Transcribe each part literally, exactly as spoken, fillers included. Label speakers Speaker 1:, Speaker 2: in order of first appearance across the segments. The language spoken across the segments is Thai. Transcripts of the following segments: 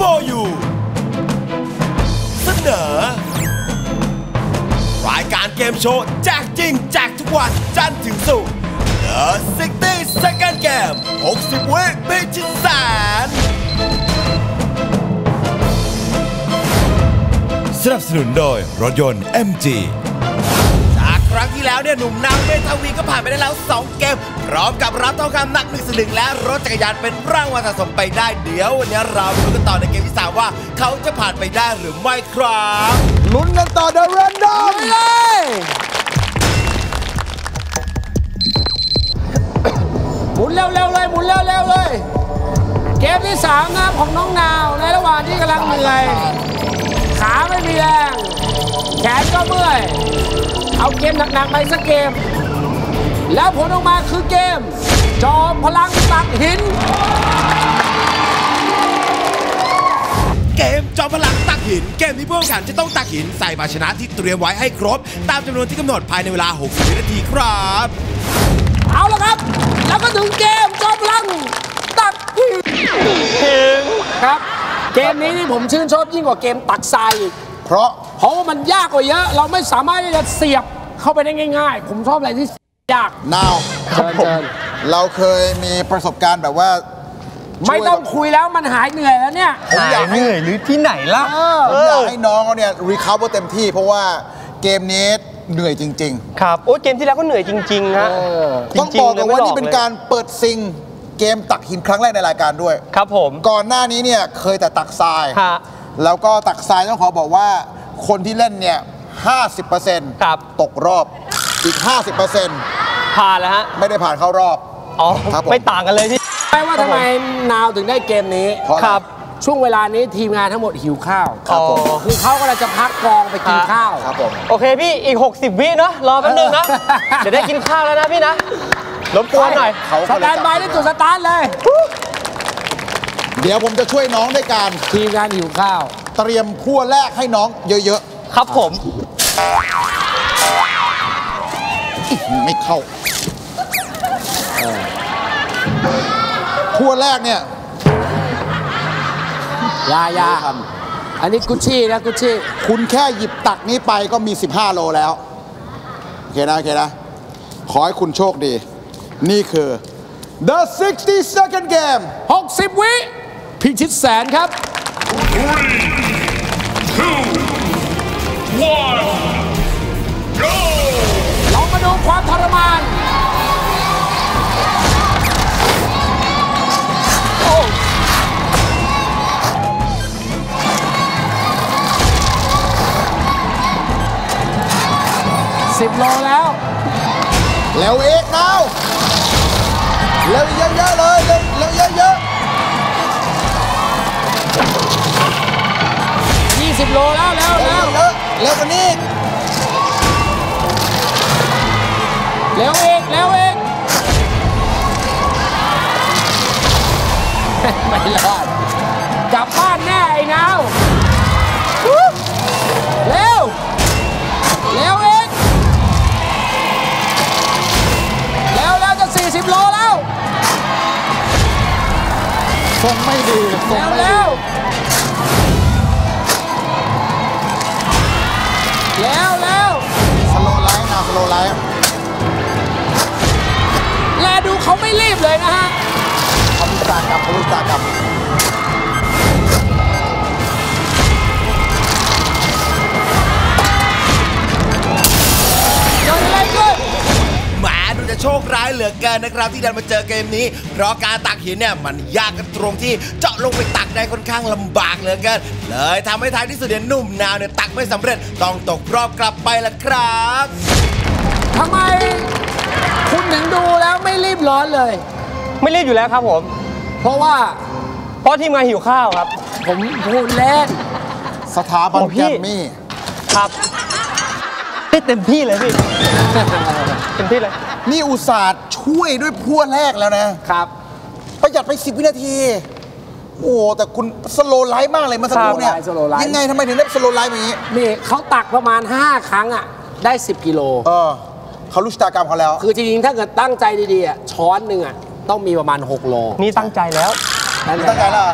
Speaker 1: for you เสนอรายการเกมโชว์แจกจริงแจกทุกวันจันทร์ถึงศุกร์ The หกสิบ Second Game หกสิบ วิพิชิตแสนสนับสนุนโดยรถยนต์ เอ็ม จี จากครั้งที่แล้วเนี่ยหนุ่มนาวเมธาวีก็ผ่านไปได้แล้วสองเกมพร้อมกับรับทองคำหนักหนึ่งสลึงและรถจักรยานเป็นรางวัลสะสมไปได้เดี๋ยววันนี้เราลุ้นกันต่อในเกมที่สามว่าเขาจะผ่านไปได้หรือไม่ครับ
Speaker 2: ลุ้นกันต่อเดอะแรนดอมเลยหมุนเร็วๆเลยหมุนเร็วๆเลยเกมที่สามนะของน้องนาวในระหว่างที่กำลังเหนื่อยขาไม่มีแรงแขนก็เมื่อยเอาเกมหนักๆไปสักเกมแล้วผลออกมาคือเกมจอมพลังตักหิน
Speaker 1: เกมจอมพลังตักหินเกมที่ผู้แข่งขันจะต้องตักหินใส่ภาชนะที่เตรียมไว้ให้ครบตามจำนวนที่กำหนดภายในเวลาหกสิบวินาทีครับ
Speaker 2: เอาละครับแล้วก็ถึงเกมจอมพลังตักหินครับเกมนี้นี่ผมชื่นชอบยิ่งกว่าเกมตักทรายอีกเพราะเพราะว่ามันยากกว่าเยอะเราไม่สามารถที่จะเสียบเข้าไปได้ง่ายๆผมชอบอะไรที่ยาก
Speaker 3: นาวครับผมเราเคยมีประสบการณ์แบบว่า
Speaker 2: ไม่ต้องคุยแล้วมันหายเหนื่อยแล้วเนี่ย
Speaker 3: ผมอยาก
Speaker 4: เหนื่อยหรือที่ไหนล่ะ
Speaker 3: ผมอยากให้น้องเขาเนี่ยรีคัฟเวอร์เต็มที่เพราะว่าเกมนี้เหนื่อยจริง
Speaker 4: ๆครับโอ้เกมที่แล้วก็เหนื่อยจริงๆฮะ
Speaker 3: ต้องบอกเลยว่านี่เป็นการเปิดซิงเกมตักหินครั้งแรกในรายการด้วย
Speaker 4: ครับผม
Speaker 3: ก่อนหน้านี้เนี่ยเคยแต่ตักทรายแล้วก็ตักทรายต้องขอบอกว่าคนที่เล่นเนี่ย ห้าสิบเปอร์เซ็นต์ ตกรอบอีก ห้าสิบเปอร์เซ็นต์
Speaker 4: ผ่านแล้วฮะ
Speaker 3: ไม่ได้ผ่านเข้ารอบ
Speaker 4: อ๋อไม่ต่างกันเลยที่
Speaker 2: ไม่ว่าทำไมนาวถึงได้เกมนี้
Speaker 4: ครับ
Speaker 2: ช่วงเวลานี้ทีมงานทั้งหมดหิวข้าวครับผมคือเขาก็จะพักกองไปกินข้าว
Speaker 3: ครับผม
Speaker 4: โอเคพี่อีกหกสิบวิเนาะรอแป๊บนึงนะจะได้กินข้าวแล้วนะพี่นะรบกวนหน่อย
Speaker 2: สแตนบายที่จุดสตาร์ทเลย
Speaker 3: เดี๋ยวผมจะช่วยน้องด้วยการ
Speaker 2: ทีมงานหิวข้าว
Speaker 3: เตรียมพั่วแรกให้น้องเยอะ
Speaker 4: ๆครับผม
Speaker 3: ไม่เข้าพั่วแรกเนี่ย
Speaker 2: ยายาอันนี้กุชชี่นะกุชชี่
Speaker 3: คุณแค่หยิบตักนี้ไปก็มีสิบห้าโลแล้วโอเคนะโอเคนะขอให้คุณโชคดีนี่คือ The หกสิบ Second Game
Speaker 2: หกสิบ วิพิชิตแสนครับ
Speaker 5: three two one go
Speaker 2: เรามาดูความทรมานสิบโลแล้ว
Speaker 3: เร็วเอกนาวเร็วเยอะๆเลยเร็วเร็วเยอะ
Speaker 2: ๆยี่สิบโลแล้วแล้วแล้ว
Speaker 3: เร็วกว่านี้
Speaker 2: เร็วเอกเร็วเอกไม่รอดกลับบ้านแน่ไอ้นาวเร็วเร็วเอกแล้วแล้วจะสี่สิบโลแล้ว
Speaker 3: ส่งไม่ดี
Speaker 2: ส่งไม่ดีแล้วแล้ว
Speaker 3: สโลไลท์นะสโลไลท์
Speaker 2: แลดูเขาไม่รีบเลยนะฮะ
Speaker 3: เขาลุกตากลับเขาลุกตากลับ
Speaker 1: แหมดูจะโชคร้ายเหลือเกินนะครับที่ดันมาเจอเกมนี้เพราะการตักหินเนี่ยมันยากกันตรงที่เจาะลงไปตักได้ค่อนข้างลำบากเหลือเกินเลยทำให้ท้ายที่สุดเนี่ยหนุ่มนาวเนี่ยตักไม่สำเร็จต้องตกรอบกลับไปละครับ
Speaker 2: ทำไมคุณถึงดูแล้วไม่รีบร้อนเลย
Speaker 4: ไม่รีบอยู่แล้วครับผม
Speaker 2: เพราะว่า
Speaker 4: เพราะทีมงานหิวข้าวครับ
Speaker 2: ผมพูดเล่น
Speaker 3: สถาบันแกรมมี่
Speaker 4: ครับเต็มที่เลยพี่เต็มที่เลย
Speaker 3: นี่อุตส่าห์ช่วยด้วยพั่วแรกแล้วนะครับประหยัดไปสิบวินาทีโอ้แต่คุณสโลไลท์มากเลยมาสักครู่เนี่ยยังไงทำไมถึงได้สโลไลท์แบบนี้
Speaker 2: นี่เขาตักประมาณห้าครั้งอ่ะได้สิบกิโล
Speaker 3: เออเขารู้ชะตากรรมเขาแล้ว
Speaker 2: คือจริงๆถ้าเกิดตั้งใจดีๆอ่ะช้อนหนึ่งอ่ะต้องมีประมาณหกโล
Speaker 4: นี่ตั้งใจแล้ว
Speaker 3: ตั้งใจแล้ว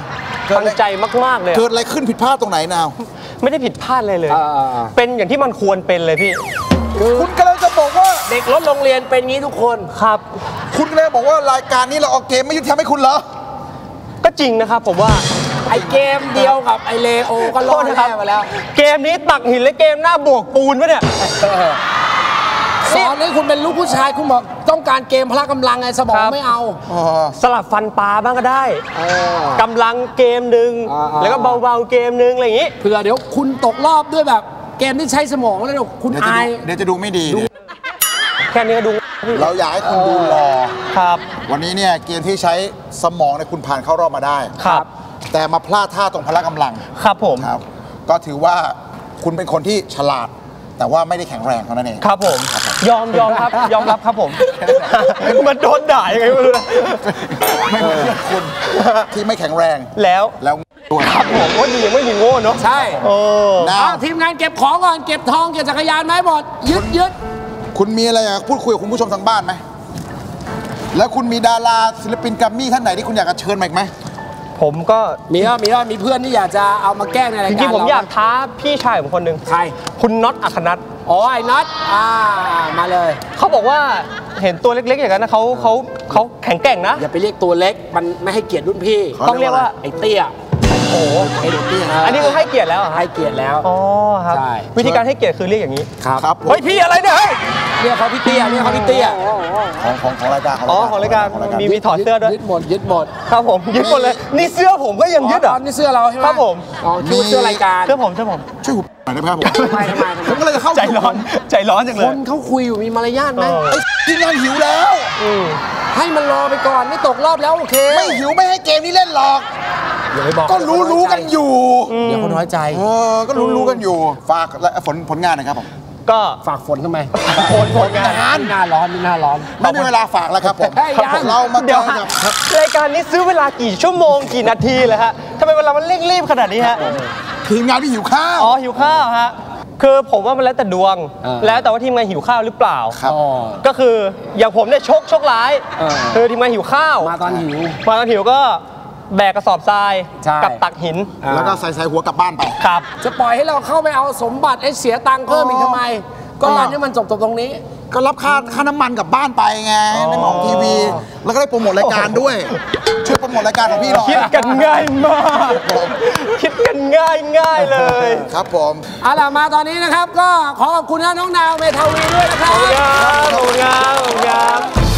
Speaker 4: ตั้งใจมากๆเลย
Speaker 3: เกิดอะไรขึ้นผิดพลาดตรงไหนนาว
Speaker 4: ไม่ได้ผิดพลาดเลยเลยเป็นอย่างที่มันควรเป็นเลยพี่
Speaker 3: คุณกำลังจะบอกว่า
Speaker 2: เด็กรถโรงเรียนเป็นงี้ทุกคน
Speaker 4: ครับ
Speaker 3: คุณกำลังบอกว่ารายการนี้เราเอาเกมไม่ยุติธรรมให้คุณเหรอ
Speaker 4: ก็จริงนะครับผมว่า
Speaker 2: ไอเกมเดียวกับไอเลโอก็รอดแน่มาแล้ว
Speaker 4: เกมนี้ตักหินและเกมหน้าบวกปูนวะเนี่ย
Speaker 2: สอนให้คุณเป็นลูกผู้ชายคุณบอกต้องการเกมพละกำลังไงสมองไม่เอา
Speaker 4: สลับฟันปลาบ้างก็ได้กำลังเกมหนึ่งแล้วก็เบาๆเกมหนึ่งอะไรอย่างนี้
Speaker 2: เผื่อเดี๋ยวคุณตกรอบด้วยแบบเกมที่ใช้สมองแล้วเดี๋ยวคุณอาย
Speaker 3: เดี๋ยวจะดูไม่ดี
Speaker 4: แค่นี้ก็ดู
Speaker 3: เราอยากให้คุณดูรอ
Speaker 4: ครับ
Speaker 3: วันนี้เนี่ยเกมที่ใช้สมองเนี่ยคุณผ่านเข้ารอบมาได้
Speaker 4: ครับ
Speaker 3: แต่มาพลาดท่าตรงพละกำลัง
Speaker 4: ครับผม
Speaker 3: ครับก็ถือว่าคุณเป็นคนที่ฉลาดแต่ว่าไม่ได้แข็งแรงเท่านั้นเอง
Speaker 4: ครับผมยอมยอมครับยอมรับครับผมมันโดนด่ายังไงไม่รู้นะ
Speaker 3: ไม่เหมือนคุณที่ไม่แข็งแรง
Speaker 4: แล้ว
Speaker 3: แล้วด้วย
Speaker 4: ครับผมว่าดียังไม่มีโง่เนาะ
Speaker 2: ใช่
Speaker 4: โอ้
Speaker 2: ทีมงานเก็บของก่อนเก็บทองเก็บจักรยานไหมหมดยึดยึด
Speaker 3: คุณมีอะไรอยากพูดคุยกับคุณผู้ชมทางบ้านไหมแล้วคุณมีดาราศิลปินแกรมมี่ท่านไหนที่คุณอยากจะเชิญมาอีกไหม
Speaker 4: ผมก็
Speaker 2: มีว่ามีว่ามีเพื่อนที่อยากจะเอามาแกล้งในรายการ
Speaker 4: จริงๆผมอยากท้าพี่ชายผมคนหนึ่ง
Speaker 2: ใคร
Speaker 4: คุณน็อตอัครนัท
Speaker 2: อ๋อไอ้น็อตอ่ามาเลย
Speaker 4: เขาบอกว่าเห็นตัวเล็กๆอย่างนั้นนะเขาเขาเขาแข็งแกร่งนะ
Speaker 2: อย่าไปเรียกตัวเล็กมันไม่ให้เกียรติรุ่นพี่
Speaker 4: ต้องเรียกว่า
Speaker 2: ไอ้เตี้ย
Speaker 4: โอ้โห
Speaker 2: ไอ้เตี้ย
Speaker 4: อันนี้คือให้เกียรติแล้ว
Speaker 2: ให้เกียรติแล้ว
Speaker 4: อ๋อครับวิธีการให้เกียรติคือเรียกอย่างนี้
Speaker 2: ครับ
Speaker 4: เฮ้ยพี่อะไรเนี่ย
Speaker 2: เรียกเขาพี่เตี้ยเรียกเขาพี่เตี้ย
Speaker 3: ของของของรายการ
Speaker 4: อ๋อของรายการมีมีถอดเสื้อด้วย
Speaker 2: ยึดหมดยึดหมด
Speaker 4: ครับผมยึดหมดเลยนี่เสื้อผมก็ยังยึดอ่ะ
Speaker 2: นี่เสื้อเราใช่ไหม
Speaker 4: ครับผม
Speaker 2: อ๋อเสื้อรายการ
Speaker 4: เสื้อผมเสื้อผม
Speaker 3: ช่วยหน่อยได้ไหมครับผม
Speaker 2: ทำไมทำไม
Speaker 3: ผมก็เลยจะเข้า
Speaker 4: ใจร้อนใจร้อนจังเลย
Speaker 2: คนเขาคุยอยู่มีมารยาทไหม
Speaker 3: ไอ้ทีมงานหิวแล้ว
Speaker 2: ให้มันรอไปก่อนไม่ตกรอบแล้วโอเค
Speaker 3: ไม่หิวไม่ให้เกมนี้เล่นหรอกก็รู้รู้กันอยู่
Speaker 2: เดี๋ยวเขาน้อยใจ
Speaker 3: เออก็รู้รู้กันอยู่ฝากผลผลงานนะครับผม
Speaker 4: ก็
Speaker 2: ฝากฝนทำไม
Speaker 3: ฝนผลงาน
Speaker 2: หน้าร้อนหน้าร้อน
Speaker 3: ไม่มีเวลาฝากแล้วครับผมเรามาเจอกับ
Speaker 4: รายการนี้ซื้อเวลากี่ชั่วโมงกี่นาทีเลยฮะทำไมเวลามันเร่งรีบขนาดนี้ฮะ
Speaker 3: ทีมงานที่หิวข้าว
Speaker 4: อ๋อหิวข้าวฮะคือผมว่ามันแล้วแต่ดวงแล้วแต่ว่าทีมงานหิวข้าวหรือเปล่า
Speaker 3: ครับ
Speaker 4: ก็คืออย่างผมเนี่ยโชคโชคร้ายคือทีมงานหิวข้าว
Speaker 2: มาตอนหิว
Speaker 4: มาตอนหิวก็แบกกระสอบทรายกับตักหิน
Speaker 3: แล้วก็ใส่ใส่หัวกลับบ้านไป
Speaker 4: ครับ
Speaker 2: จะปล่อยให้เราเข้าไปเอาสมบัติไอ้เสียตังค์เพิ่มอีกทำไมก็รันให้มันจบตรงนี้
Speaker 3: ก็รับค่าค่าน้ำมันกลับบ้านไปไงในหมองทีวีแล้วก็ได้โปรโมทรายการด้วยช่วยโปรโมทรายการของพี่หน่อย
Speaker 4: คิดกันง่ายมากคิดกันง่ายง่ายเลย
Speaker 3: ครับผม
Speaker 2: เอาล่ะมาตอนนี้นะครับก็ขอขอบคุณน้องนาวเมทาวีด้วยนะครับ
Speaker 4: ขอบคุณครับขอบคุณครับ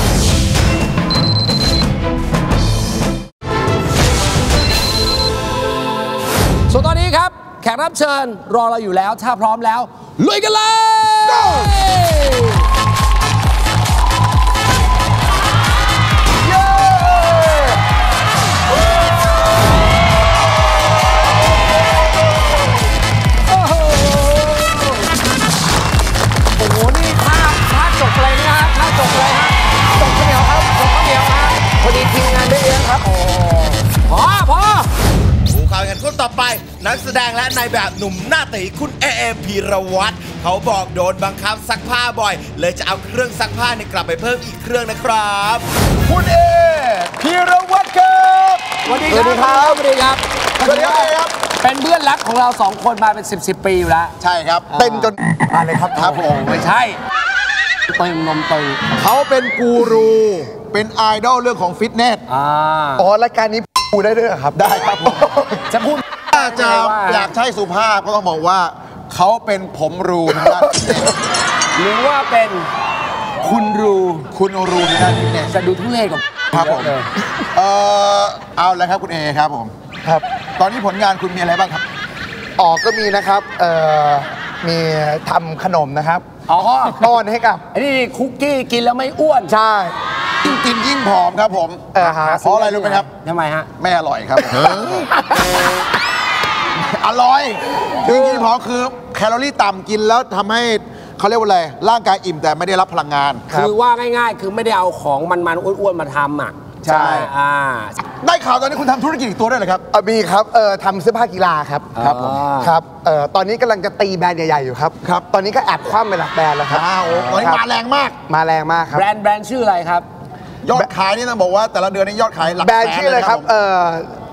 Speaker 2: ส่วนตอนนี้ครับแขกรับเชิญรอเราอยู่แล้วถ้าพร้อมแล้วลุยกันเลยโอ้โหโอ้โหนี่ท่าท่าจบเลยนะฮะท่าจบเลยฮะจบข้าวเหนียวครับจบข้าวเหนียวฮะพอดีทีมงานได้เลี้ยงครับโอ้พอพอ
Speaker 1: ข่าวกันคนต่อไปนักแสดงและนายแบบหนุ่มหน้าตีคุณเอเอพีรวัตรเขาบอกโดนบังคับซักผ้าบ่อยเลยจะเอาเครื่องซักผ้าเนี่ยกลับไปเพิ่มอีกเครื่องนะครับ
Speaker 3: คุณเอพีรวัตรครับ
Speaker 2: สวัสดีครับ
Speaker 3: สวัสดีครับ
Speaker 2: สวัสดีครับเป็นเพื่อนรักของเราสองคนมาเป็นสิบสิบปีอยู่แล้ว
Speaker 3: ใช่ครับเต้นจนอะไรครับครับผม
Speaker 2: ไม่ใช่เติมนมเติม
Speaker 3: เขาเป็นกูรูเป็นไอดอลเรื่องของฟิตเนสอ๋อรายการนี้พูดได้ด้วยครับได้ครับผม
Speaker 2: จะพูด
Speaker 3: ถ้าจะอยากใช้สุภาพก็ต้องบอกว่าเขาเป็นผมรูทางด้าน
Speaker 2: หรือว่าเป็นคุณรู
Speaker 3: คุณรูทางด้านฟิตเนส
Speaker 2: จะดูทุเรศกับ
Speaker 3: ครับผมเออเอาเลยครับคุณเอครับผมครับตอนนี้ผลงานคุณมีอะไรบ้างครับ
Speaker 6: อ๋อก็มีนะครับเอ่อมีทำขนมนะครับ
Speaker 2: อ๋อ
Speaker 6: ป้อนให้กับ
Speaker 2: อันนี้คุกกี้กินแล้วไม่อ้วน
Speaker 6: ใช่
Speaker 3: ยิ่งกินยิ่งผอมครับผม
Speaker 6: เออฮะ
Speaker 3: เพราะอะไรรู้ไหมครับ
Speaker 2: ทำไมฮะ
Speaker 3: ไม่อร่อยครับอร่อยยิ่งกินผอมคือแคลอรี่ต่ำกินแล้วทำให้เขาเรียกว่าอะไรร่างกายอิ่มแต่ไม่ได้รับพลังงาน
Speaker 2: คือว่าง่ายๆคือไม่ได้เอาของมันๆอ้วนๆมาทำอ่ะ
Speaker 3: ใช่
Speaker 2: อ่า
Speaker 3: ได้ข่าวตอนนี้คุณทำธุรกิจอีกตัวด้วยเหรอครับ
Speaker 6: มีครับเอ่อทำเสื้อผ้ากีฬาครับ
Speaker 3: ครับผม
Speaker 6: ครับเอ่อตอนนี้กำลังจะตีแบรนด์ใหญ่ๆอยู่ครับ
Speaker 3: ครับ
Speaker 6: ตอนนี้ก็แอบคว่ำไปหลักแบรนด์แล้วครับ
Speaker 3: อ้าวตอนนี้มาแรงมาก
Speaker 6: มาแรงมากครับ
Speaker 2: แบรนด์แบรนด์ชื่ออะไรครับ
Speaker 3: ยอดขายนี่ต้องบอกว่าแต่ละเดือนนี้ยอดขายหลักแสน
Speaker 6: แบรนด์ชื่ออะไรครับเอ่อ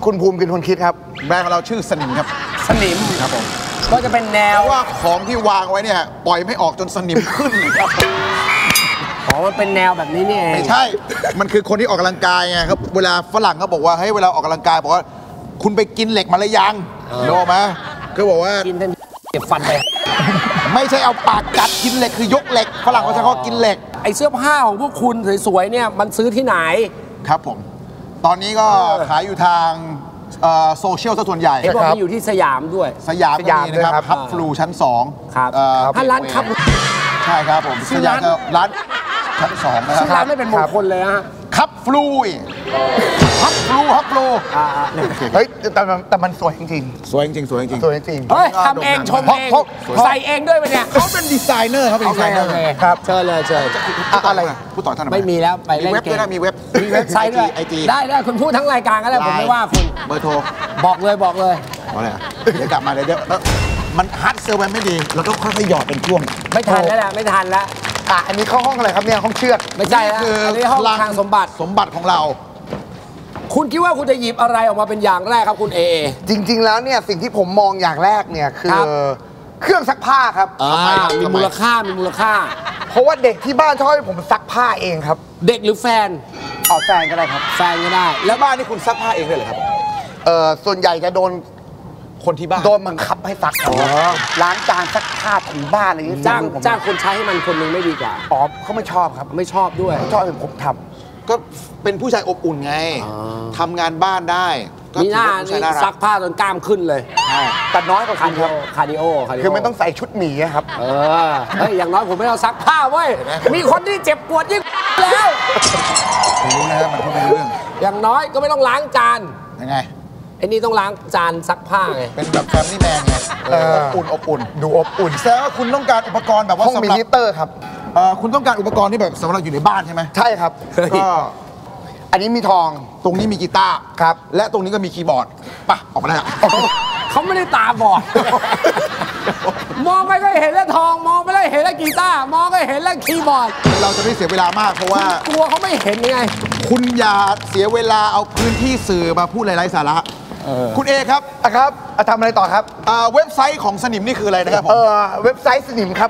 Speaker 6: คุณภูมิเป็นคนคิดครับ
Speaker 3: แบรนด์ของเราชื่อสนิมครับ
Speaker 2: สนิม
Speaker 3: ครับผม
Speaker 2: ก็จะเป็นแนว
Speaker 3: ว่าของที่วางไว้เนี่ยปล่อยไม่ออกจนสนิมขึ้นครับ
Speaker 2: อ๋อมันเป็นแนวแบบนี้นี่เอง
Speaker 3: ไม่ใช่มันคือคนที่ออกกำลังกายไงครับเวลาฝรั่งเขาบอกว่าให้เวลาออกกำลังกายบอกว่าคุณไปกินเหล็กมาหรือยังรู้ไหมก็บอกว่า
Speaker 2: กินท่านเก็บฟันไป
Speaker 3: ไม่ใช่เอาปากกัดกินเหล็กคือยกเหล็กฝรั่งเขาใช้เขากินเหล็ก
Speaker 2: ไอเสื้อผ้าของพวกคุณสวยๆเนี่ยมันซื้อที่ไหน
Speaker 3: ครับผมตอนนี้ก็ขายอยู่ทางโซเชียลซะส่วนใหญ่
Speaker 2: เห็นบอกมีอยู่ที่สยามด้วย
Speaker 3: สยามก็มีนะครับฮับฟลูชั้นสอง
Speaker 2: ครับถ้าร้านคับ
Speaker 3: ใช่ครับผมสยามร้านชั้นสองนะครับ
Speaker 2: ร้านไม่เป็นมงคลเลยฮะ
Speaker 3: คับฟลูฮับฟลูฮับฟลู
Speaker 6: เฮ้ยแต่แต่มันสวยจริง
Speaker 3: ๆสวยจริงๆสวยจริง
Speaker 6: ๆสวยจริง
Speaker 2: ๆเฮ้ยทำเองชมเองใส่เองด้วยเนี่ย
Speaker 3: เขาเป็นดีไซเนอร์เขาเป็นดีไซเนอร์
Speaker 2: ครับเชิญเลยเชิญ
Speaker 3: อะไรพูดต่อท่าน
Speaker 2: ไม่มีแล้วไปเล่นเกม
Speaker 3: มีเว็บ
Speaker 2: มีเว็บไซต์ด้วยได้ได้คุณพูดทั้งรายการก็ได้ผมไม่ว่าคุณ
Speaker 3: เบอร์โทร
Speaker 2: บอกเลยบอกเลย
Speaker 3: อะไรเดี๋ยวกลับมาเดี๋ยวมันฮัดเซอร์ไว้ไม่ดีเราต้องค่อยๆหยอดเป็นช่วง
Speaker 2: ไม่ทันแล้วแหละไม่ทันแล้ว
Speaker 6: อ่ะอันนี้เข้าห้องอะไรครับเนี่ยห้องเชือก
Speaker 2: ไม่ใช่แล้วอันนี้ห้องทางสมบัติ
Speaker 3: สมบัติของเรา
Speaker 2: คุณคิดว่าคุณจะหยิบอะไรออกมาเป็นอย่างแรกครับคุณเอเอ
Speaker 6: จริงๆแล้วเนี่ยสิ่งที่ผมมองอย่างแรกเนี่ยคือเครื่องซักผ้าครับ
Speaker 2: มีมูลค่ามีมูลค่า
Speaker 6: เพราะว่าเด็กที่บ้านชอบให้ผมซักผ้าเองครับ
Speaker 2: เด็กหรือแฟน
Speaker 6: ออกแฟนก็ได้ครับ
Speaker 2: แฟนก็ได้
Speaker 3: แล้วบ้านนี่คุณซักผ้าเองเลยเหรอครับ
Speaker 6: เออส่วนใหญ่จะโดน
Speaker 3: คนที่บ้าน
Speaker 6: โดนบังคับให้ซักล้างจานซักผ้าถูบ้านอะไรอย่างนี้
Speaker 2: จ้างจ้างคนใช้ให้มันคนนึงไม่ดีกว่า
Speaker 6: อ๋อเขาไม่ชอบครับ
Speaker 2: ไม่ชอบด้วย
Speaker 6: ไม่ชอบให้ผมทำ
Speaker 3: ก็เป็นผู้ชายอบอุ่นไงทำงานบ้านได้
Speaker 2: มีหน้านี่ซักผ้าจนกล้ามขึ้นเลย
Speaker 6: แต่น้อยกว่าคุณครับ
Speaker 2: คาร์ดิโอ
Speaker 6: คือมันต้องใส่ชุดหมีครับ
Speaker 2: เออเฮ้ยอย่างน้อยผมไม่ต้องซักผ้าเว้ยมีคนที่เจ็บปวดยิ่งแล้ว
Speaker 3: รู้นะครับมันพูดไม่รู้เรื่อง
Speaker 2: อย่างน้อยก็ไม่ต้องล้างจาน
Speaker 3: ยังไง
Speaker 2: ไอ้นี่ต้องล้างจานซักผ้าไง
Speaker 3: เป็นแบบแฟมิลี่แมนไงอบอุ่นอบอุ่น
Speaker 6: ดูอบอุ่น
Speaker 3: แสดงว่าคุณต้องการอุปกรณ์แบบว่า
Speaker 6: ห้องมินิเตอร์ครับ
Speaker 3: คุณต้องการอุปกรณ์ที่แบบสำหรับอยู่ในบ้านใช่ไหม
Speaker 6: ใช่ครับก็อันนี้มีทอง
Speaker 3: ตรงนี้มีกีตาร์
Speaker 6: ครับ
Speaker 3: และตรงนี้ก็มีคีย์บอร์ดป่ะออกมาได้
Speaker 2: เขาไม่ได้ตาบอดมองไปก็เห็นแล้วทองมองไปแล้วเห็นแล้วกีตาร์มองก็เห็นแล้วคีย์บอร์ด
Speaker 3: เราจะไม่เสียเวลามากเพราะว่าก
Speaker 2: ลัวเขาไม่เห็นไง
Speaker 3: คุณอย่าเสียเวลาเอาพื้นที่สื่อมาพูดไร้สาระคุณเอครับ
Speaker 6: ครับทำอะไรต่อครับ
Speaker 3: เว็บไซต์ของสนิมนี่คืออะไรนะครับผม
Speaker 6: เว็บไซต์สนิมครับ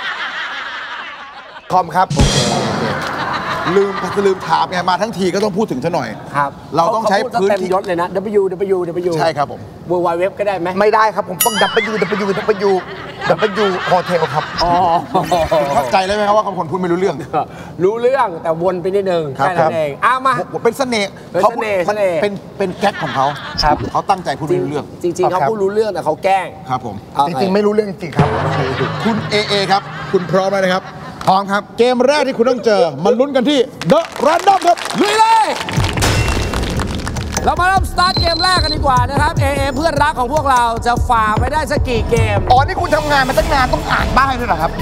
Speaker 6: คอมครับ
Speaker 3: ลืมลืมถามไงมาทั้งทีก็ต้องพูดถึงซะหน่อย
Speaker 2: ครับ
Speaker 3: เราต้องใช้พื้นที่
Speaker 2: ยศเลยนะ w w w
Speaker 3: ใช่ครับผม
Speaker 2: w w w ก็ได้ไหม
Speaker 6: ไม่ได้ครับผมต้อง w w w w hotel ครับ
Speaker 2: อ๋อ
Speaker 3: เข้าใจเลยไหมครับว่าคำคนพูดไม่รู้เรื่อง
Speaker 2: รู้เรื่องแต่วนไปนิดนึงแค่นั้นเองอ้ามา
Speaker 3: เป็นเสน่ห์
Speaker 2: เขา
Speaker 3: เป็นเป็นแก๊กของเขาเขาตั้งใจพูดไม่รู้เรื่อง
Speaker 2: จริงๆเขาพูดรู้เรื่องแต่เขาแกล้ง
Speaker 3: ครับผม
Speaker 6: จริงๆไม่รู้เรื่องจริงครับ
Speaker 3: คุณเอเอครับคุณพร้อมไหมครับพร้อมครับเกมแรกที่คุณต้องเจอมันลุ้นกันที่ The Random ครับ
Speaker 2: ลุยเลยเรามาเริ่มสตาร์ทเกมแรกกันดีกว่านะครับเอเอเพื่อนรักของพวกเราจะฝ่าไปได้สักกี่เกม
Speaker 6: อ๋อนี่คุณทำงานมาตั้งนานต้องอ่านบ้างด้วยเหรอครับ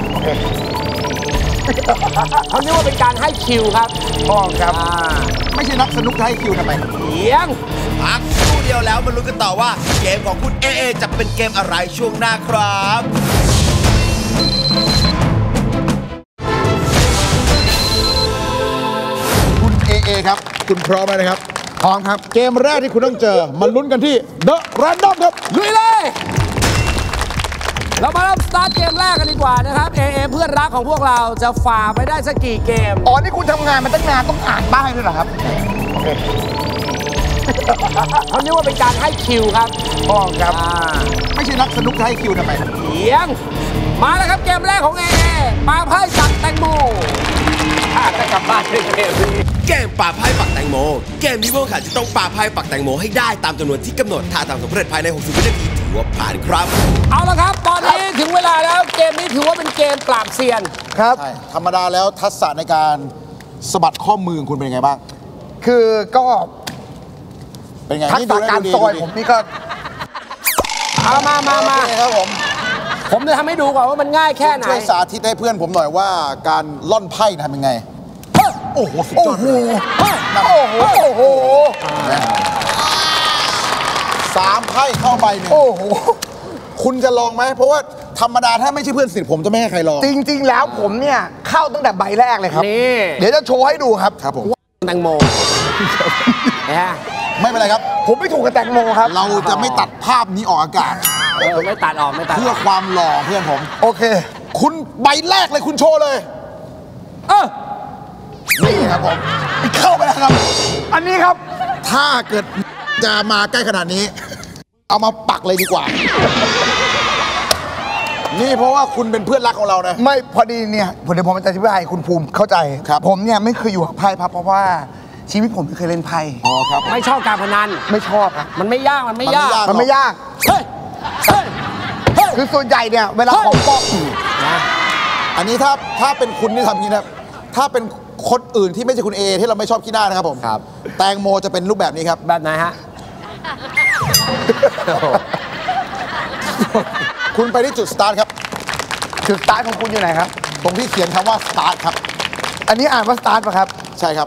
Speaker 2: เขาเรียกว่าเป็นการให้คิวครับ
Speaker 6: อ๋อครับ
Speaker 3: ไม่ใช่นักสนุกให้คิวทำไม
Speaker 2: เอียง
Speaker 1: พักคู่เดียวแล้วมาลุ้นกันต่อว่าเกมของคุณเอเอจะเป็นเกมอะไรช่วงหน้าครับ
Speaker 3: เอครับคุณพร้อมไหมครับพร้อมครับเกมแรกที่คุณต้องเจอมันลุ้นกันที่ The Random ครับ
Speaker 2: ลุยเลยเรามาเริ่มสตาร์ทเกมแรกกันดีกว่านะครับเอเอเพื่อนรักของพวกเราจะฝ่าไปได้สักกี่เกม
Speaker 6: อ๋อนี่คุณทำงานมาตั้งนานต้องอ่านบ้างด้วยเหรอครับ
Speaker 2: เขาเรียกว่าเป็นการให้คิวครับ
Speaker 6: อ๋อครับ
Speaker 3: ไม่ใช่นักสนุกให้คิวทำไม
Speaker 2: เอียงมาแล้วครับเกมแรกของเอเอปาไพ่จักแตงโมอาจจะกลับบ้านในเกมนี้
Speaker 1: เกมป่าไพ่ปักแตงโมเกมนี้พวกเขาจะต้องป่าไพ่ปักแตงโมให้ได้ตามจำนวนที่กำหนดถ้าทำสำเร็จภายในหกสิบวินาทีถือว่าผ่านครับ
Speaker 2: เอาละครับตอนนี้ถึงเวลาแล้วเกมนี้ถือว่าเป็นเกมปราบเซียน
Speaker 3: ครับธรรมดาแล้วทักษะในการสะบัดข้อมือคุณเป็นยังไงบ้าง
Speaker 6: คือก็
Speaker 3: เป็นไง
Speaker 6: ทักษะการซอยผมนี่ก็
Speaker 2: เอามามามา
Speaker 3: ครับผม
Speaker 2: ผมจะทำให้ดูก่อนว่ามันง่ายแค่ไหน
Speaker 3: ช่วยสาธิตให้เพื่อนผมหน่อยว่าการล่อนไพ่ทำยังไงโอ้โหสุดยอด
Speaker 6: โอ้โหโอ้โห
Speaker 3: สามไพ่เข้าไปเนี่ย
Speaker 6: โอ้โห
Speaker 3: คุณจะลองไหมเพราะว่าธรรมดาถ้าไม่ใช่เพื่อนสนิทผมจะไม่ให้ใครลอง
Speaker 6: จริงๆแล้วผมเนี่ยเข้าตั้งแต่ใบแรกเลยครับ
Speaker 2: นี่
Speaker 6: เดี๋ยวจะโชว์ให้ดูครับ
Speaker 3: ครับผม
Speaker 2: แตงโมนะ
Speaker 3: ไม่เป็นไรครับ
Speaker 6: ผมไม่ถูกกับแตงโมครับ
Speaker 3: เราจะไม่ตัดภาพนี้ออกอากาศ
Speaker 2: เออไม่ตัดออกไม่ตัด
Speaker 3: เพื่อความหล่อเพื่อนผม
Speaker 6: โอเค
Speaker 3: คุณใบแรกเลยคุณโชว์เลย
Speaker 2: เออ
Speaker 3: นี่ครับผมเข้าไปแล้วครับ
Speaker 6: อันนี้ครับ
Speaker 3: ถ้าเกิดจะมาใกล้ขนาดนี้ เอามาปักเลยดีกว่า นี่เพราะว่าคุณเป็นเพื่อนรักของเรานะ
Speaker 6: ไม่พอดีเนี่ยผมเดี๋ยวผมจะอธิบายให้คุณภูมิเข้าใจ
Speaker 3: ครับ
Speaker 6: ผมเนี่ยไม่เคยอยู่กับไพ่พับเพราะว่าชีวิตผมไม่เคยเล่นไพ่
Speaker 3: อ๋อครับ
Speaker 2: ไม่ชอบการพนัน
Speaker 6: ไม่ชอบครับ
Speaker 2: มันไม่ยากมันไม่ยาก
Speaker 6: มันไม่ยาก
Speaker 2: เฮ้ยเฮ้ยเฮ้ย
Speaker 6: คือส่วนใหญ่เนี่ยเวลาของปอก
Speaker 3: อันนี้ถ้าถ้าเป็นคุณที่ทำอย่างนี้นะครับถ้าเป็นคนอื่นที่ไม่ใช่คุณเอที่เราไม่ชอบขี้หน้านะครับผม
Speaker 2: ครับ
Speaker 3: แตงโมจะเป็นรูปแบบนี้ครับ
Speaker 2: แบบไหนฮะ
Speaker 3: คุณไปที่จุดสตาร์ทครับ
Speaker 6: จุดสตาร์ทของคุณอยู่ไหนครับ
Speaker 3: ตรงที่เขียนคำว่าสตาร์ทครับ
Speaker 6: อันนี้อ่านว่าสตาร์ทป่ะครับ
Speaker 3: ใช่ครับ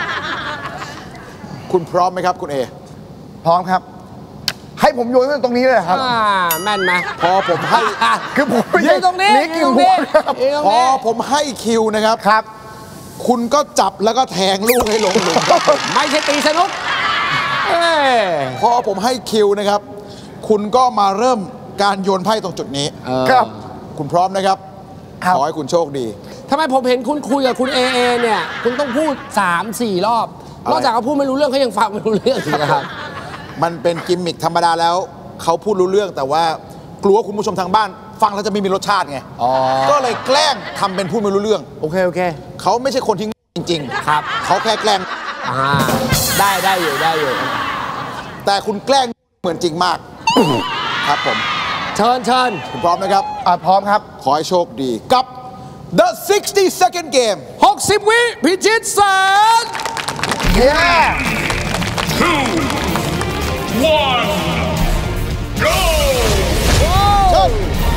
Speaker 3: คุณพร้อมไหมครับคุณเอ
Speaker 6: พร้อมครับ ให้ผมโยนตั้งแต่ตรงนี้เลยเหรอครับ
Speaker 2: อ่า แม่นไหม
Speaker 3: พอผมให้
Speaker 6: คือผมไม่
Speaker 2: ยื
Speaker 6: ใช่
Speaker 2: นตรงนี้
Speaker 6: นี่
Speaker 2: ยื
Speaker 6: กิ
Speaker 2: น
Speaker 6: น
Speaker 2: ตรง
Speaker 6: หั
Speaker 2: นี้
Speaker 6: วครับ
Speaker 2: ยืนตรง
Speaker 3: พอ
Speaker 2: นี้
Speaker 3: ผมให้คิวนะครับ
Speaker 6: ครับ
Speaker 3: คุณก็จับแล้วก็แทงลูกให้ลงหลุมครับ
Speaker 2: ไม่ใช่ตีสนุกเอ้ย
Speaker 3: พอผมให้คิวนะครับ คุณก็มาเริ่มการโยนไพ่ตรงจุดนี้
Speaker 6: ครับ
Speaker 3: คุณพร้อมนะครับ
Speaker 6: ครับ
Speaker 3: ขอให้คุณโชคดี
Speaker 2: ทำไมผมเห็นคุณคุยกับคุณเอเอเนี่ย คุณต้องพูด สามสี่ รอบ
Speaker 3: อะไร
Speaker 2: นอกจากเขาพูดไม่รู้เรื่องเขายังฟังไม่รู้เรื่องอีกนะครับ
Speaker 3: มันเป็นกิมมิคธรรมดาแล้ว เขาพูดรู้เรื่องแต่ว่ากลัวคุณผู้ชมทางบ้าน ฟังแล้วจะไม่มีรสชาติไง
Speaker 2: อ๋อ
Speaker 3: ก็เลยแกล้งทำเป็นพูดไม่รู้เรื่อง
Speaker 2: โอเค โอเค
Speaker 3: เขาไม่ใช่คนที่จริงๆ
Speaker 2: ครับ
Speaker 3: เขาแค่แกล้ง
Speaker 2: อ่า ได้ได้อยู่ได้อยู่
Speaker 3: แต่คุณแกล้งเหมือนจริงมาก ครับผม
Speaker 2: เชิญเชิญ
Speaker 3: คุณพร้อมนะครับ
Speaker 6: อ่าพร้อมครับ
Speaker 3: ขอให้โชคดีกับ The sixty second game
Speaker 2: หกสิบ วิพิชิตแสน
Speaker 6: yeah
Speaker 5: two, one, go!
Speaker 3: เชิญ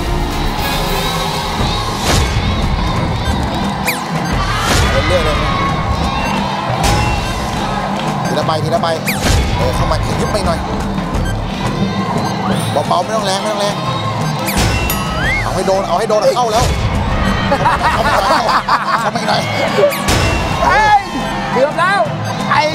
Speaker 3: เรื่อยๆเลยทีละใบทีละใบเออเข้ามายึบไปหน่อยเบาๆไม่ต้องแรงไม่ต้องแรงเอาให้โดนเอาให้โดนเข้าแล้วเข้ามาเข้ามาเข้ามาอีกหน่อย
Speaker 6: เอ้ย
Speaker 2: เกือบแล้ว
Speaker 6: ไอ้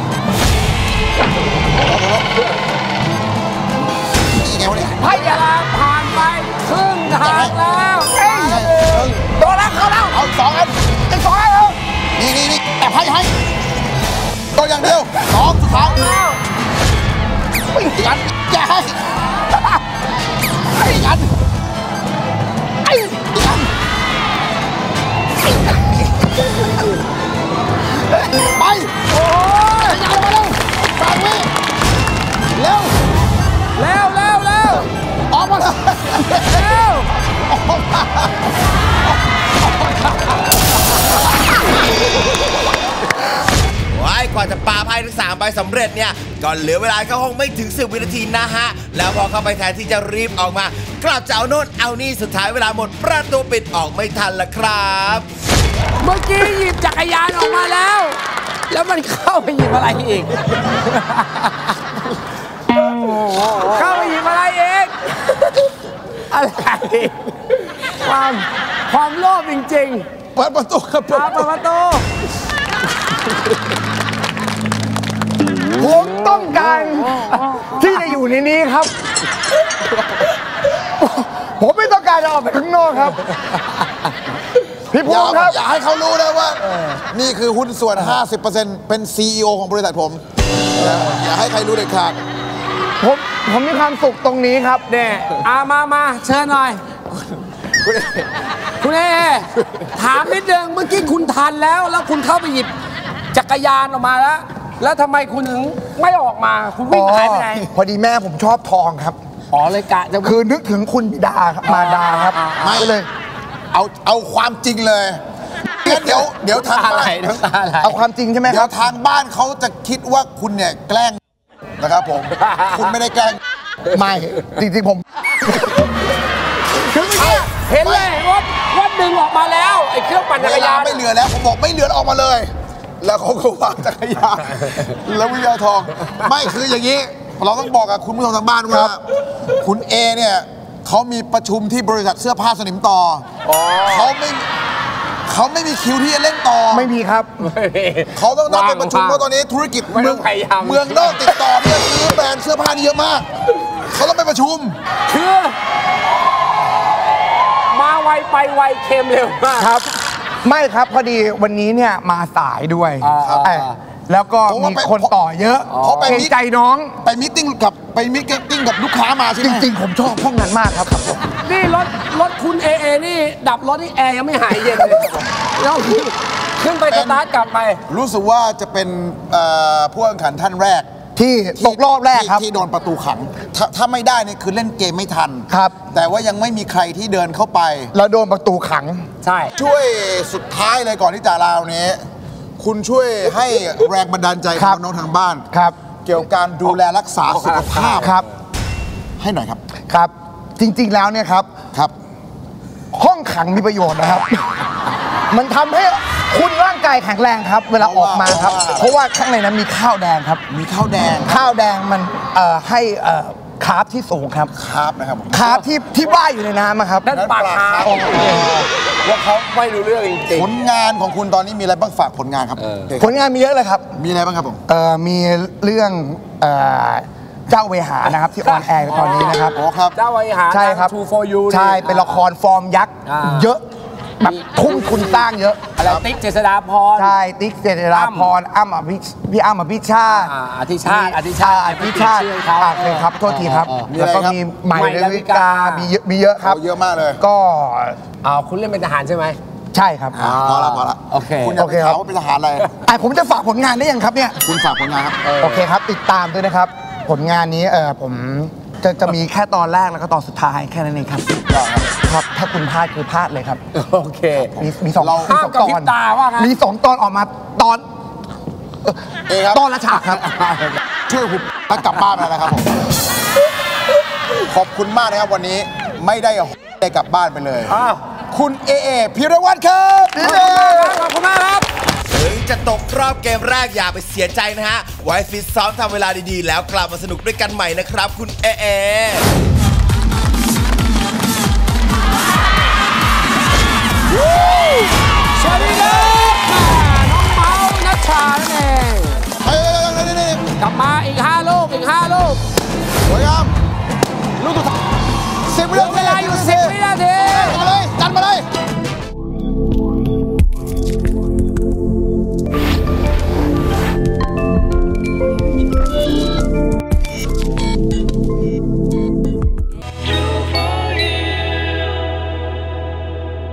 Speaker 3: นี่ไงวะเนี่ย
Speaker 2: ให้เวลาผ่านไปครึ่งทางแล้ว
Speaker 6: เอ้ยโดนแล้วเข้าแล้ว
Speaker 3: เอาสองอัน
Speaker 6: ไอ้สองแล้ว
Speaker 3: นี่นี่นี่แต่ให้ให้ตัวอย่างเดียวสองสุดท้ายไม่กันอย่าให้ไอ้กันไอ้กันไปโอ้ยยาวมาเร็วสามวิเร็ว
Speaker 2: เร็วเร็วเร็ว
Speaker 3: ออกมาเลย
Speaker 2: เร็ว
Speaker 3: ออกมาว้ายกว่าจะปาไพ่ทั้งสามใบสำเร็จเนี่ยก็เหลือเวลาเข้าห้องไม่ถึงสิบวินาทีนะฮะแล้วพอเข้าไปแทนที่จะรีบออกมากลับจะเอาโน่นเอานี่สุดท้ายเวลาหมดประตูปิดออกไม่ทันละครับ
Speaker 2: เมื่อกี้หยิบจักรยานออกมาแล้ว แล้วมันเข้าไปหยิบอะไรอีก เข้าไปหยิบอะไรอีก อะไร ความความโลภจริง
Speaker 3: เปิดประตูครับ
Speaker 2: ๆเอาเปิดประตู
Speaker 6: ผมต้องการที่จะอยู่ในนี้ครับ ผมไม่ต้องการจะออกไปข้างนอกครับ พี่
Speaker 3: อ
Speaker 6: ภู
Speaker 3: ย่า
Speaker 6: มิครับ
Speaker 3: อย่าให้เขารู้นะว่า นี่คือหุ้นส่วน ห้าสิบเปอร์เซ็นต์ เป็น ซี อี โอ ของบริษัทผมนะอย่าให้ใครรู้เด็ดขาด
Speaker 6: ผมผมมีความสุขตรงนี้ครับ
Speaker 2: เนี่ยอามามาเชิญหน่อย คุณเอ ถามนิดนึงเมื่อกี้คุณทันแล้ว แล้วคุณเข้าไปหยิบจักรยานออกมาแล้ว แล้วทำไมคุณถึงไม่ออกมา คุณวิ่งหายไปไหน
Speaker 6: พอดีแม่ผมชอบทองครับ
Speaker 2: อ๋อเลยกะจะ
Speaker 6: คือนึกถึงคุณบิดาครับมาดาครับ
Speaker 3: ไม่
Speaker 6: ก็เลย
Speaker 3: เอาเอาความจริงเลยงั้นเดี๋ยวเดี๋ยวทาง
Speaker 2: อะไร
Speaker 3: บ้าน
Speaker 2: น้ำตาไหล
Speaker 6: เอาความจริงใช่ไหม
Speaker 3: เดี๋
Speaker 6: ค
Speaker 3: ย
Speaker 6: รั
Speaker 3: ว
Speaker 6: บ
Speaker 3: ทางบ้านเขาจะคิดว่าคุณเนี่ยแกล้งนะครับผม คุณไม่ได้แกล้ง
Speaker 6: ไม่จริงๆผม
Speaker 2: คือเมื่อกี้เห็นเลยว่าว่าดึงออกมาแล้วไอ้เครื่องปั่นจั
Speaker 3: เว
Speaker 2: กราน
Speaker 3: ลายไม่เหลือแล้วผมบอกไม่เหลือออกมาเลย แล้วเขาก็วางจักรยานแล้ววิญญาณทอง ไม่คืออย่างนี้ เราต้องบอกกับคุณผู้ชมทางบ้านว่า คุณเอเนี่ยเขามีประชุมที่บริษัทเสื้อผ้าสนิมต่อเขาไม่เขาไม่มีคิวที่จะเล่นต่อ
Speaker 6: ไม่มีครับ
Speaker 3: เขาต้องนัดเป็นประชุมเพราะตอนนี้ธุรกิจเมืองเมืองนอกติดต่อเนี่ยซื้อแบรนด์เสื้อผ้านี่เยอะมากเขาต้องไปประชุม
Speaker 2: คือมาไวไปไวเค็มเร็วมาก
Speaker 6: ครับไม่ครับพอดีวันนี้เนี่ยมาสายด้วยแล้วก็มีคนต่อเยอะเพราะไปมีใจน้อง
Speaker 3: ไปมิทติ้งกับไปมิทติ้งกับลูกค้ามาใช่ไหม
Speaker 6: จริงๆผมชอบพวกนั้นมากครับครับ
Speaker 2: นี่รถรถคุณเอเอนี่ดับรถนี่แอร์ยังไม่หายเย็นเลยแล้วขึ้นไปสตาร์ทกลับไป
Speaker 3: รู้สึกว่าจะเป็นผู้แข่งขันท่านแรก
Speaker 6: ที่ตกรอบแรกครับ
Speaker 3: ที่โดนประตูขังถ้าถ้าไม่ได้เนี่ยคือเล่นเกมไม่ทัน
Speaker 6: ครับ
Speaker 3: แต่ว่ายังไม่มีใครที่เดินเข้าไป
Speaker 6: แล้วโดนประตูขัง
Speaker 2: ใช่
Speaker 3: ช่วยสุดท้ายเลยก่อนที่จะลาวันนี้คุณช่วยให้แรงบันดาลใจของน้องทางบ้าน
Speaker 6: ครับ
Speaker 3: เกี่ยวกับการดูแลรักษาสุขภาพ
Speaker 6: ครับ
Speaker 3: ให้หน่อยครับ
Speaker 6: ครับจริงๆแล้วเนี่ยครับ
Speaker 3: ครับ
Speaker 6: ห้องขังมีประโยชน์นะครับมันทำให้คุณร่างกายแข็งแรงครับเวลาออกมาครับเพราะว่าข้างในนั้นมีข้าวแดงครับ
Speaker 3: มีข้าวแดง
Speaker 6: ข้าวแดงมันให้คาร์บที่สูงครับ
Speaker 3: คาร์บนะครับ
Speaker 6: คาร์บที่ที่ว่ายอยู่ในน้ำครับ
Speaker 2: นั่นปลาคาร์บว่าเขาไม่รู้เรื่องจริง
Speaker 3: ๆผลงานของคุณตอนนี้มีอะไรบ้างฝากผลงานครับ
Speaker 6: ผลงานมีเยอะเลยครับ
Speaker 3: มีอะไรบ้างครับผม
Speaker 6: มีเรื่องเจ้าเวหานะครับที่ออนแอร์ตอนนี้นะครับ
Speaker 3: อ๋อครับ
Speaker 2: เจ้าเวหา
Speaker 6: ใช่ครับ
Speaker 2: ทู โฟร์ ยู
Speaker 6: ใช่เป็นละครฟอร์มยักษ์เยอะแบบทุ่มทุนสร้างเยอะ
Speaker 2: อะไรติ๊กเจษฎาพร
Speaker 6: ใช่ติ๊กเจษฎาพรอ้ำอภิพี่อ้ำอภิชาติ
Speaker 2: อธิชาติอธิชาติ
Speaker 6: อภิชาติครับโทษทีครับแล้วก็มีใหม่ดาวิกามีเยอะมีเยอะครับ
Speaker 3: เยอะมากเลย
Speaker 6: ก็
Speaker 2: คุณเล่นเป็นทหารใช่ไหม
Speaker 6: ใช่ครับ
Speaker 3: พอละพอละ
Speaker 2: โอเค
Speaker 3: คุณอยากถามว่าเป็นทหารอะไร
Speaker 6: ผมจะฝากผลงานได้ยังครับเนี่ย
Speaker 3: คุณฝากผลงานครับ
Speaker 6: โอเคครับติดตามด้วยนะครับผลงานนี้เออผมจะจะมีแค่ตอนแรกแล้วก็ตอนสุดท้ายแค่นั้นเองครับครับถ้าคุณพลาดคือพลาดเลยครับ
Speaker 2: โอเค
Speaker 6: มีมีสอง
Speaker 2: มีสองตอน
Speaker 6: มีสองตอนออกมาตอนตอนละฉากครับ
Speaker 3: ช่วยคุณแล้วกลับบ้านไปแล้วครับผมขอบคุณมากนะครับวันนี้ไม่ได้ได้กลับบ้านไปเลยคุณเอเอพิรวัตรครับ
Speaker 2: ขอบคุณมากครับ
Speaker 1: ถึงจะตกรอบเกมแรกอย่าไปเสียใจนะฮะไว้ฟิตซ้อมทำเวลาดีๆแล้วกลับมาสนุกด้วยกันใหม่นะครับคุณเอเอ
Speaker 2: สวัสดีครับน้องเมาส์นัชชานั่นเองกลับมาอีกห้า